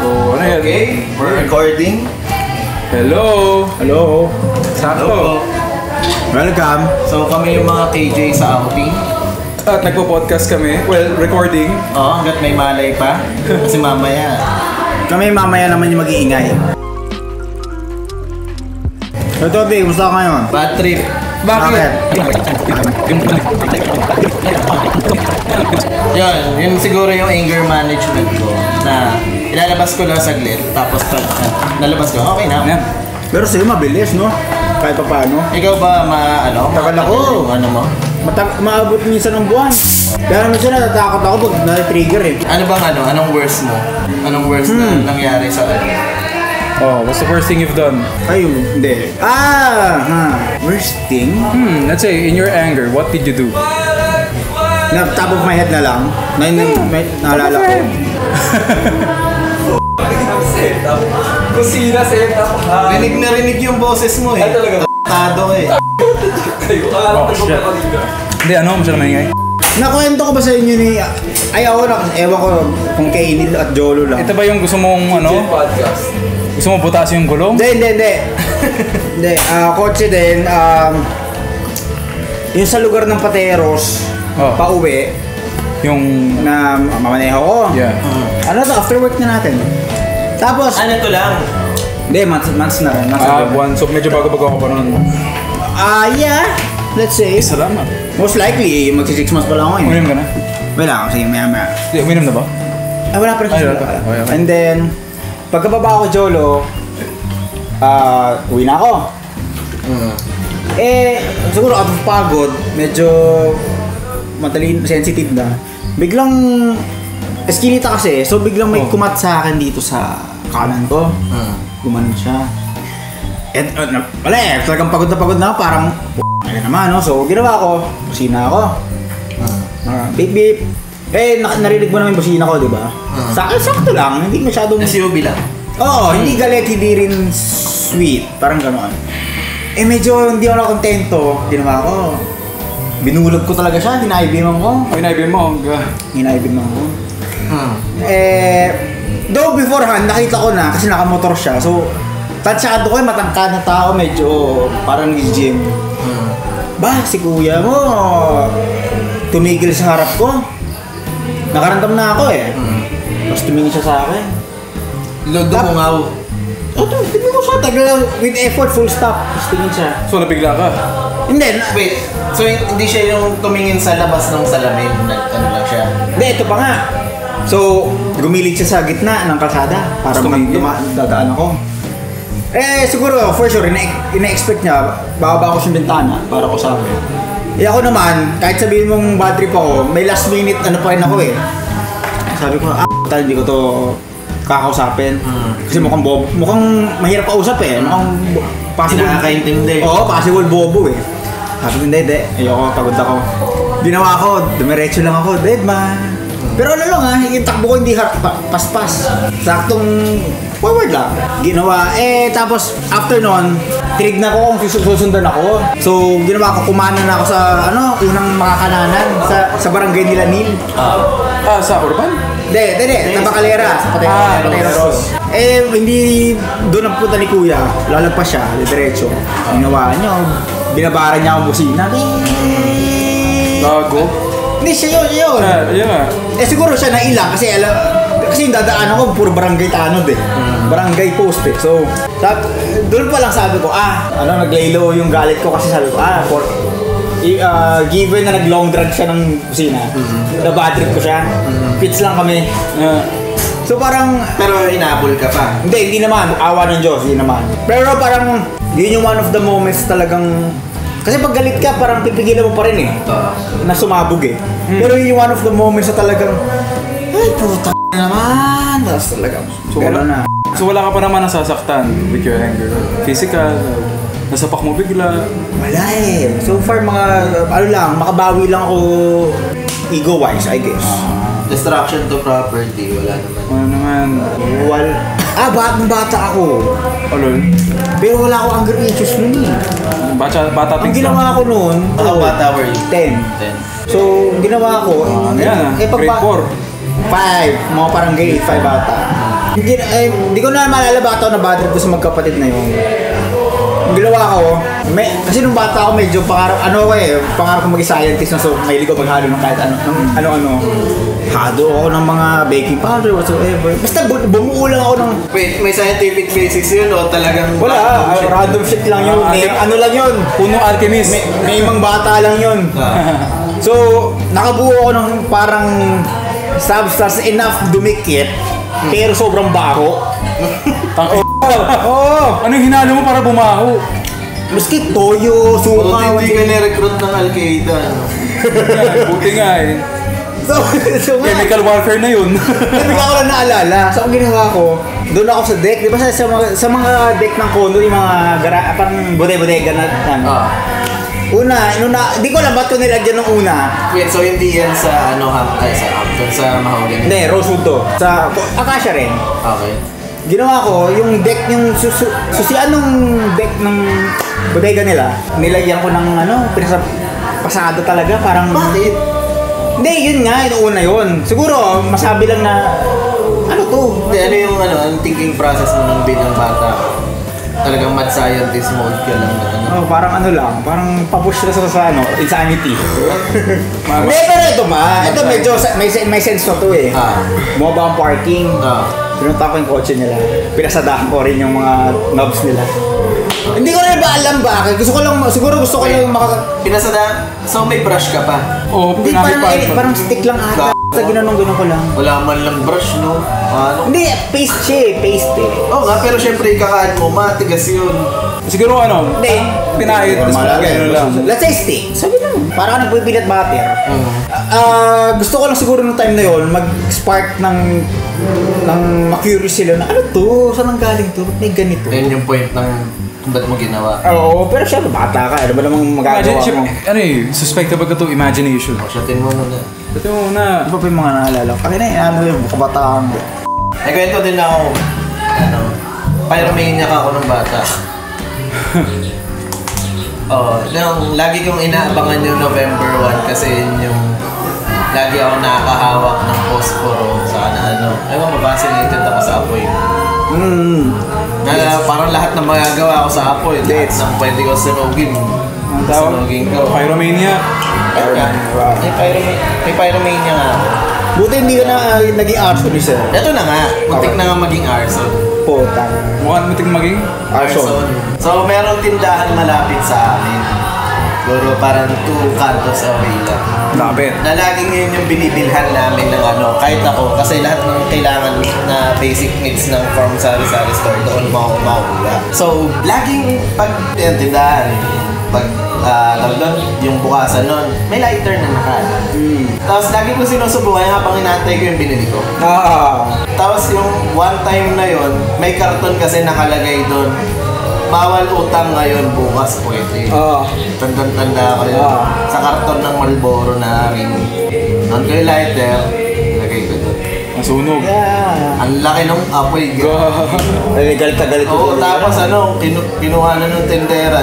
So, ano yan? Okay, we're recording. Hello! Hello. Sakto. Welcome. So kami yung mga KJ sa outing. At nagpo-podcast kami. Well, recording. Oo, hanggat may malay pa. Kasi mamaya. Kami mamaya naman yung mag-iingay. So Toby, kumusta ka ngayon? Bad trip. Bakit? Yun siguro yung anger management ko. Na ilalabas ko lang saglit. Tapos pag nalabas ko, okay na. Yan. Pero sa'yo mabilis, no? Kahit pa paano. Ikaw ba Tagal ako. Ano mo? Maabot minsan ng buwan. Pero minsan natatakot ako pag na-trigger eh. Ano bang Anong worst mo? Anong worst na nangyari sa Oh, what's the worst thing you've done? Ay, hindi. Worst thing? Let's say, in your anger, what did you do? Na top of my head na lang. Naalala ko. Kusina, setup. Rinig na rinig yung boses mo eh. Ay, talaga? Tado eh. Oh, shit. Hindi, ano? Masyadong maingay. Nakwento ko ba sa inyo ni... Ay ako na, ewan ko kung kay Inil at Jolo lang. Ito ba yung gusto mong, podcast? Gusto mo butasin yung gulong? Hindi. Hindi, kotse din. Yung sa lugar ng Pateros, pauwi, Yung... na mamaneho ko. Yeah. Ano to, after work na natin. Tapos, Ano to lang? hindi, months na rin. buwan. So, medyo bago-bago ako pa nun. Yeah, let's say. Salamat. Most likely, magsi 6 months pa lang ako yun. Uminom ka na? Wala, sige, maya. Hindi, uminom na ba? Wala pa rin. Ay, wala pa. Okay. And then, pagkababa ko Jolo, uwi na ako. Siguro out of pagod, medyo sensitive na. Biglang, eskinita kasi, so biglang may kumat sa akin dito sa kanan ko. Gumanon siya. Wala talagang pagod na ako, parang ano naman, no? So, ginawa ko, busina ako. Beep beep. Narinig mo naman yung busina ko, di ba? Sa akin, sakto lang, hindi masyadong... SUV lang. Oo, hindi galit, hindi rin sweet. Parang gano'n. Medyo hindi ako nakontento. Ginawa ko. Binulog ko talaga siya, hinaibiman ko. Hinaibiman mo. Hinaibiman ko. Though beforehand, nakita ko na kasi nakamotor siya. So, tansyado ko matangkad na tao, medyo parang nag-gym. Si kuya mo, tumigil sa harap ko. Nakaramdam na ako eh. Tapos tumingin siya sa akin. Dumungaw. Tingin ko siya, with effort, full stop. Tapos tingin siya. So, nabigla ka? Hindi, Wait, so hindi siya yung tumingin sa labas ng salamin? Ano lang siya? Hindi, ito pa nga. So, gumilit siya sa gitna ng kalsada para dadaan ako. Siguro, for sure, ina-expect niya, bababa ko sa bintana para ko sa akin. Ako naman, kahit sabihin mong bad trip ako, may last minute ano pa rin ako eh. Sabi ko, hindi ko to kakausapin. Kasi mukhang mahirap kausap eh. Mukhang possible. Nakakaintindi. Oo, possible bobo eh. Sabi ko, hindi. Ayoko, pagod ako. Ginawa ko, dumiretso lang ako, dead man. Pero ano lang yung takbo ko hindi paspas. Saktong forward lang. Ginawa, tapos after nun, tinignan ko kung susundan ako. So, ginawa ko, kumana na ako sa, unang makakananan sa barangay nila Nil. Sa Urban? Hindi, Tabacalera. Pateros. Hindi doon ang punta ni Kuya. Lalagpas siya, diretso. Ginawa niya, binabaran niya akong busina. Gago? Hindi, siya yun. Yun nga. Siguro siya nailang kasi yung dadaan ako, puro barangay tanod eh. Barangay post eh. So, doon pa lang sabi ko, naglaylo yung galit ko kasi sabi ko, given na nag-long drag siya ng kusina, na-bad trip ko siya, fits lang kami. So parang... Pero inabol ka pa? Hindi naman. Awa ng Diyos, hindi naman. Pero parang, yun yung one of the moments talagang... Kasi pag galit ka, parang pipigilan mo pa rin eh. Na sumabog eh. Pero yun yung one of the moments na talagang, ay, puta naman. Tapos talagang, So wala ka pa naman nasasaktan with your anger? Physical? Nasapak mo bigla? Wala eh. So far, makabawi lang ako ego-wise, I guess. Destruction to property, wala naman. Wala naman. Bata ako. Alol? Pero wala ako anger issues nun eh. Bata Ang things ginawa ko noon, How bata were you? 10. So, ginawa ko, grade 4. 5, mga parang grade 5 bata. Hindi ko na maalala ba ito na bad trip ko sa magkapatid na yun. Ang ginawa ko, kasi nung bata ako medyo pangarap ko maging scientist na so mahilig ko maghalo ng kahit ano. Hado ako ng mga baking powder whatsoever. Basta bumuo lang ako ng... Wait, may scientific basis yun o talagang... Wala, random shit lang yun. Ano lang yun? Puno alchemist. May ibang bata lang yun. So, nakabuo ako ng parang substance enough dumikit, pero sobrang baho. Ano yung hinalo mo para bumaho? Maski toyo, suka. Hindi ka ni-recruit ng Al-Qaeda. Buti nga eh. So Chemical warfare na yun. Bigla ko lang naalala. So, ang ginawa ko, doon ako sa deck. Di ba sa mga deck ng condo, yung mga parang bodega na Di ko alam ba't ko nilagyan ng una. Wait, so hindi yan sa Hampton, sa Mahogany? Hindi, Rosewood to. Sa Acacia rin. Okay. Ginawa ko, yung deck, yung susian ng deck ng bodega nila, nilagyan ko ng pasado talaga, parang... Bakit? Hindi, yun nga, yung una yun. Siguro, masabi lang na, to? Hindi, ang thinking process mo nung bilang bata? Talagang mad scientist mode ka lang na parang parang papush na sa insanity. Hindi, pero ito medyo, may sense to eh. Bumaba ang parking. Pinunta ko yung kotse nila. Pinasadahan ko rin yung mga knobs nila. Hindi ko rin ba alam bakit. Gusto ko lang Pinasadahan? So may brush ka pa? Oo, Hindi, parang stick lang ata. Basta ginanong ko lang. Wala man lang brush, no? Hindi, paste eh. Oo nga, pero syempre ikakaan mo, matigas yun. Siguro Hindi. pinahit. Gano'n lang. Let's say stick. Sabi lang. Parang nagbibilat butter. Gusto ko lang siguro nung time na yon mag-spark ng ma-curious sila na ano to? Saan ang galing to? Ba't may ganito? Yan yung point ng kung ba't mo ginawa. Oo, pero syempre bata ka. Ano ba namang magagawa mo? Suspectable ka to imagination. Shotin mo muna. Shotin mo muna. Ano pa yung mga naalala ko? Yung kabataan ko. Ay, kwento din ako. Pyromaniac ako ng bata. Lagi kong inaabangan yung November 1 kasi yun yung lagi ako nakakahawak ng posporo sa ewan ko, fascinated ako sa apoy. Parang lahat ng magagawa ko sa apoy, lahat ng pwede ko sunugin. Sunugin ko. Pyromania. May pyromania nga ako. Buti hindi ka na naging arsonist eh. Ito na nga, muntik na nga maging arson. Potang. Mukhang muntik maging Arson. So, merong tindahan malapit sa amin. Siguro parang 2 cantos away lang. Lapit. Na laging yun yung binibilhan namin ng kahit ako. Kasi lahat ng kailangan na basic needs ng from sari-sari store doon makukuha. So, laging pag tindahan, yung bukasan nun, may lighter na nakala. Tapos lagi ko sinusubukan habang inaantay ko yung binili ko. Tapos yung one time na yon, may karton kasi nakalagay doon. Bawal utang ngayon, bukas pwede. Tanda ko yun. Sa karton ng Marlboro na ring. Noon ko yung lighter, lagay ko doon. Masunog. Ang laki ng apoy. Galit. Oo, tapos kinuha na ng tendera.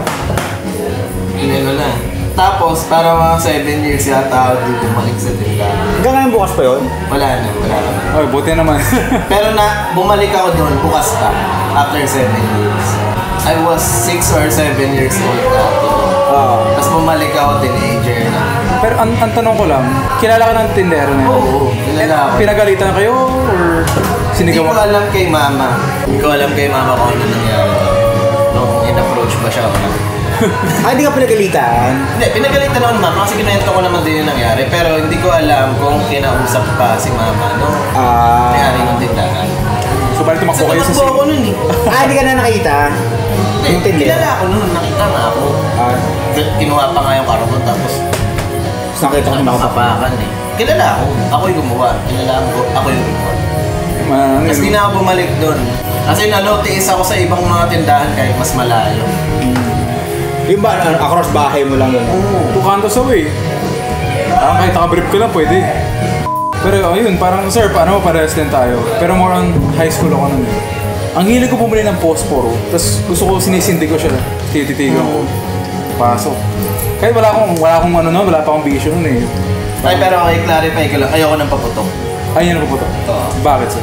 Na. Tapos, para mga 7 years yata ako dito bumalik sa tindahan. Hanggang ngayon bukas pa yun? Wala na. Ay, buti naman. Pero bumalik ako doon, bukas pa. After 7 years. I was 6 or 7 years old dati. Tapos bumalik ako, teenager na. Pero ang tanong ko lang, kilala ka ng tindero na yun? Oo, kilala ako. Pinagalitan kayo or sinigaw? Hindi ko alam kay mama. Kung ano nangyari. Nung in-approach ba siya o Hindi ka pinagalitan? Hindi, pinagalitan ako ng mama kasi kinento ko naman din yung nangyari. Pero hindi ko alam kung kinausap pa si mama, may-ari ng tindahan. So, bali tumakbo kayo sa tumakbo ako nun eh. Hindi ka na nakita? Kilala ako nun, nakita na ako. Kinuha pa nga yung karton tapos nakita ko nakapakan eh. Kilala ako, ako yung gumawa. Ako yung gumawa. Tapos di na ako bumalik doon. Kasi nanotiis ako sa ibang mga tindahan kahit mas malayo. Yung ba, across bahay mo lang yun? Oo, 2 cantos away. Kahit nakabrief ko lang, pwede. Pero ayun, parang sir, parehas din tayo. Pero more on high school ako nun. Ang hilig ko bumili ng posporo, tapos gusto ko sinisindi ko siya. Tititigan ko. Pasok. Kahit wala pa akong bisyo nun eh. Ay, pero okay, clarify ko lang. Ayoko ng paputok. Ay, yan ang paputok. Bakit sir?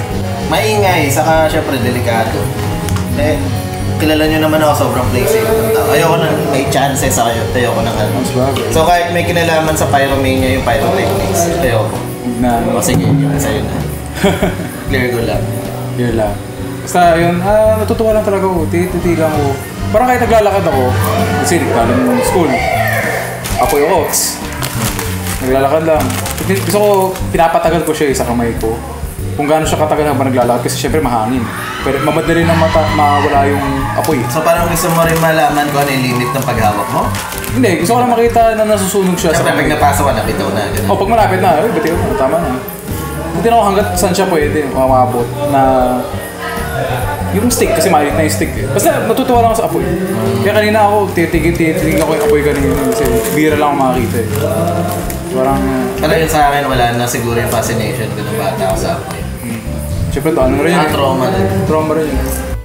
Maingay, saka syempre delikado. Eh, kilala nyo naman ako, sobrang playsafe ng tao. Ayoko na may chances ako yun. Ayoko na ano. So kahit may kinalaman sa pyromania yung pyrotechnics, ayoko. O sige, yun sa'yo na. Clear ko lang. Clear lang. Basta yun, natutuwa lang talaga ako. Titigan ko. Parang kahit naglalakad ako, kasi galing ng school. Apoy ako. Naglalakad lang. Gusto ko, pinapatagal ko siya sa kamay ko. Kung gaano siya katagal habang naglalakad kasi syempre mahangin. Pero mamadali ng mawala yung apoy. So parang gusto mo rin malaman kung ano yung limit ng paghawak mo? Hindi, gusto ko lang makita na nasusunog siya Siyempre, pag napasok ka, napitaw na. Ganun. Pag malapit na, bitiw na, tama na. Hindi na ako hanggat saan siya pwede mamabot na yung stick, kasi maliit na yung stick eh. Basta natutuwa lang ako sa apoy. Kaya kanina ako, titigil ako yung apoy kanina kasi bira lang ako makakita eh. Parang... Pero yun sa akin, wala na siguro yung fascination ko ng bata ako sa apoy. Siyempre to, ano rin yun? Trauma din. Trauma rin yun.